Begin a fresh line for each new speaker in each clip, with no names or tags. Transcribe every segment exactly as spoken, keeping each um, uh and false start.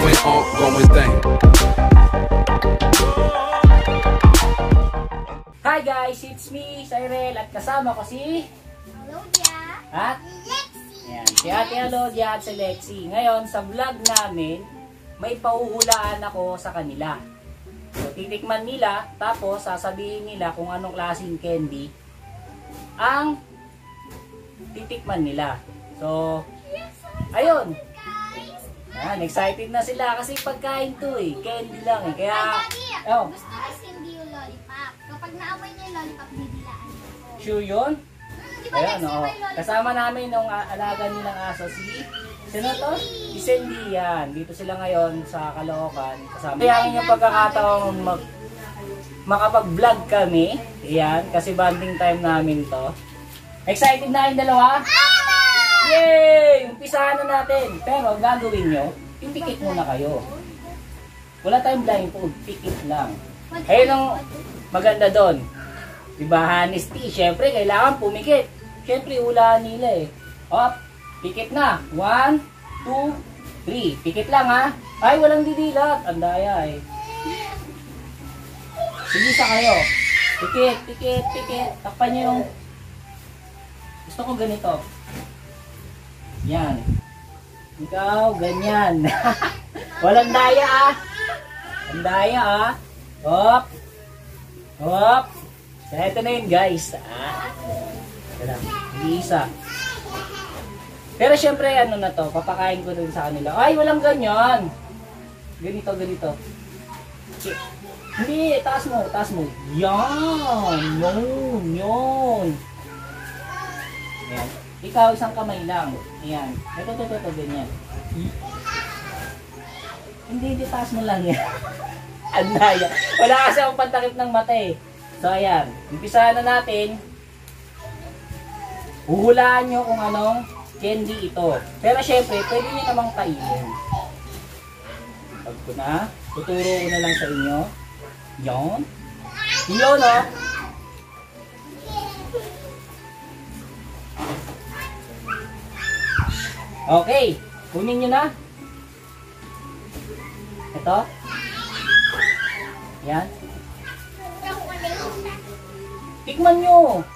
going on, going thing.
Hi guys, it's me, Cyril, at kasama ko si
Alodia
at
Lexi.
yan, si Ate Alodia at si Lexi. Ngayon, sa vlog namin, may pauhulaan ako sa kanila. So, titikman nila, tapos sasabihin nila kung anong klaseng candy ang titikman nila. So, ayun. Yan, excited na sila kasi pagkain to eh. Candy lang eh. Kaya, oh.
Gusto ko hindi yung lollipop. Kapag naamoy niya yung lollipop, bibilaan ko.
Sure yun?
Hmm, di ba
Ayan,
Lexi,
oo.
may lollipop?
Kasama namin nung alaga nilang aso si sino to? Si Cindy yan. Dito sila ngayon sa Caloocan. Kasama. Kaya yung pagkakataon mag makapag-vlog kami. Ayan, kasi bonding time namin to. Excited na yung dalawa? Yay! Umpisahan na natin. Pero gagawin nyo, pipikit muna kayo. Wala tayong blindfold, pikit lang. Ayun ang maganda doon. Diba, honesty. Siyempre, kailangan pumikit. Siyempre, hulaan nila eh. Up, pikit na. One, two, three. Pikit lang ha. Ay, walang didilat. Ang daya eh. Sigisa kayo. Pikit, pikit, pikit. Takpan nyo yung... Gusto ko ganito. Yan. Ikaw, ganyan. Walang daya ah. Ang daya ah. Hop. Hop. So, ito na yun guys. Ah. Ito na. Isa. Pero syempre, ano na to, papakain ko dun sa kanila. Ay, walang ganyan. Ganito, ganito. Okay. Hindi, taas mo, taas mo. Yan. Yun, yun. Yan. Ikaw, isang kamay lang. Ayan. Ito, ito, ito, ito, ganyan. Hindi, hindi, taas mo lang yan. Andaya. Wala kasi akong pantakip ng mata eh. So, ayan. Umpisahan na natin. Huhulaan nyo kung anong candy ito. Pero syempre, pwede nyo namang kainin. Pag ko na, tuturo ko na lang sa inyo. Yon. Yun, no? Okay. Kunin nyo na. Ito. Yan. Tikman nyo.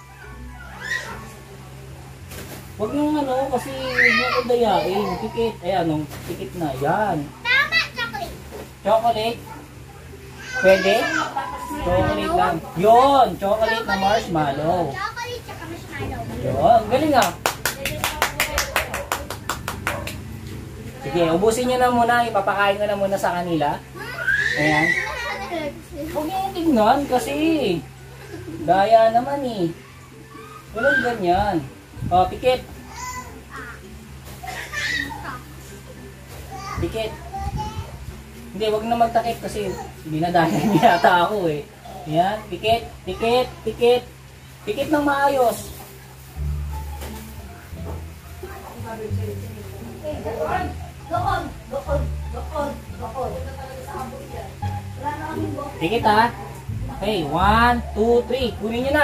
Huwag nyo ano, kasi huwag nyo ko dayain. Pikit. Ayan, no? Pikit na. Yan.
Tama, chocolate.
Chocolate. Pwede? Chocolate lang. Yun. Chocolate na marshmallow.
Chocolate tsaka marshmallow.
Yun. Galing ah. Sige, ubusin nyo na muna. Ipapakain ko na muna sa kanila. Ayan. Huwag nyo tignan kasi daya naman eh. Walang ganyan. O, pikit. Pikit. Hindi, wag na magtakip kasi hindi na daya niya yata ako eh. Ayan, pikit, pikit, pikit. Pikit ng maayos.
Doon, doon, doon, doon.
Pikit ha. Okay, one, two, three. Kunin nyo na.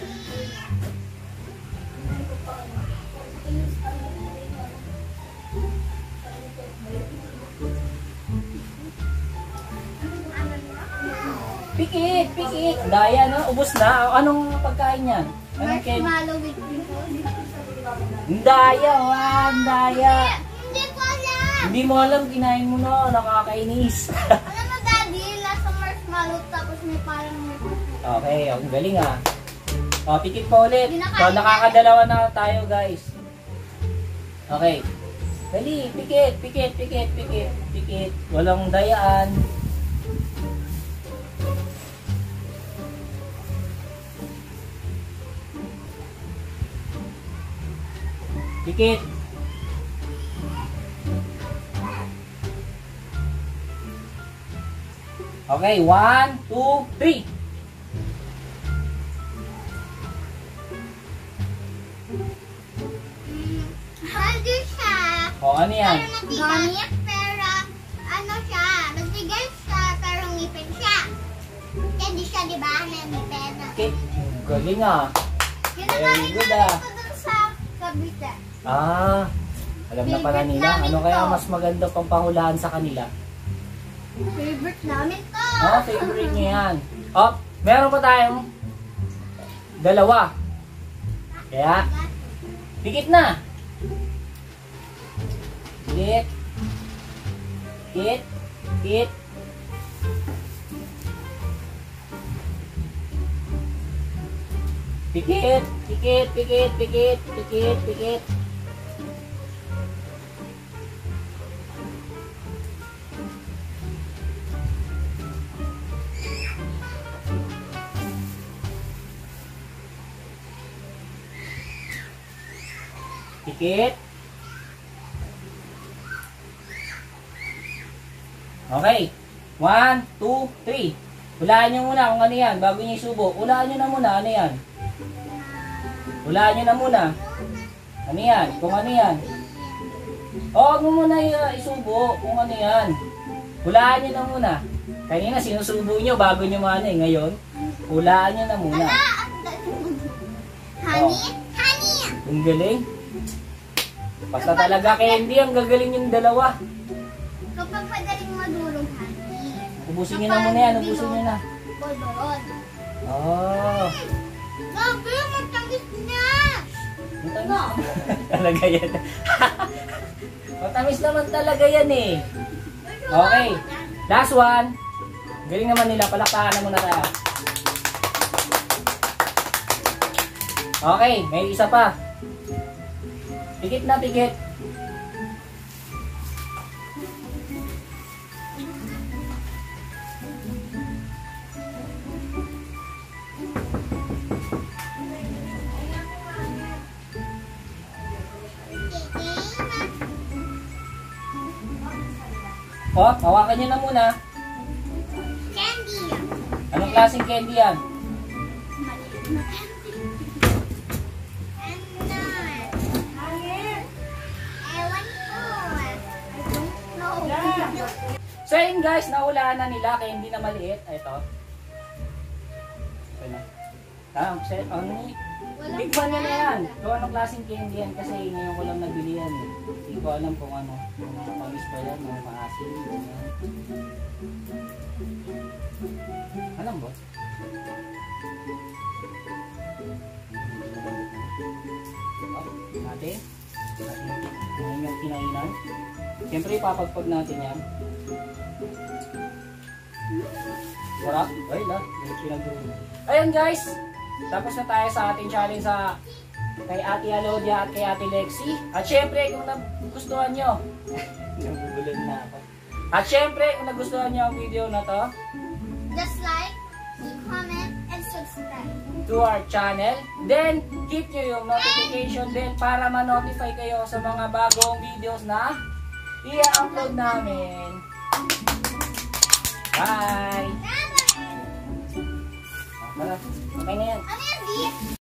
Pikit, pikit. Daya no? Ubus na. Anong pagkain yan? Anong candy?
Marshmallow with pickle.
Daya, one, daya.
Hindi ko alam.
Hindi mo alam, kinain mo na. Nakakainis.
Alam mo, Daddy, lasa marshmallow tapos may parang may
Okay, ang galing ah. O, pikit pa ulit.
Hindi
So, nakakadalawa na tayo guys. Okay. Dali, pikit, pikit, pikit, pikit, pikit. Walang dayaan. Pikit. Okay, one, two, three.
Ano siya?
O, ano yan?
Ganyan, pero ano siya? Matigas siya, pero ngipin siya. Hindi siya, di ba? May ngipin.
Pikit. Galing ah.
Yun ang
Very good ah.
ito dun sa Cavite.
Ah, alam na pala nila. Ano kaya mas maganda pang pangulaan sa kanila?
Favorite namin to.
Oh, favorite niya yan. Oh, meron pa tayong dalawa. Kaya, pikit na. Pikit. Pikit. Pikit. Pikit. Pikit. Pikit. Pikit. Pikit. Pikit. Pikit. Okay. One, two, three. Hulaan nyo muna kung ano yan. Bago nyo isubo. Hulaan nyo na muna. Ano yan? Hulaan nyo na muna. Ano yan? Kung ano yan? O, huwag mo muna isubo. Kung ano yan. Hulaan nyo na muna. Kanina sinusubo nyo bago nyo maano eh. Ngayon, hulaan nyo na muna.
Ala, honey, honey.
Ang galing. Basta talaga candy, ang gagaling yung dalawa.
Kapag madaling madurog, honey.
Ubusin nyo na muna yan, ubusin nyo na.
Bodorod.
Oh.
Gabi, matangis na.
Talaga yan. Matamis naman talaga yan eh. Okay. Last one. Galing naman nila, palakpakan na muna tayo. Okay, may isa pa. Pikit na pikit. Oh, hawakan nyo na muna.
Candy.
Anong klaseng candy yan? So yun guys, nahulaan na nila kaya hindi na maliit. Ito. Ito na. Ah, ano ni? Big fan nyo na yan. Kung anong klaseng candy yan kasi ngayon ko lang nabili yan. Hindi ko alam kung ano. Kung matamis pa yan, kung maasin. Alam ba? Oh, natin. Natin yung kinainan. Siyempre ipapagpag natin yan. Sarap. Ay, la. Ayun guys. Tapos na tayo sa ating challenge sa kay Ate Alodia at kay Ate Lexi. At syempre kung nagustuhan nyo. Nagugulan na ako. At syempre kung nagustuhan nyo ang video na to.
Just like, comment, and subscribe.
To our channel. Then, hit nyo yung notification din para ma-notify kayo sa mga bagong videos na i-upload namin. Bye!
Bye-bye!
Tara, okay na yan.
Ano yan, Di?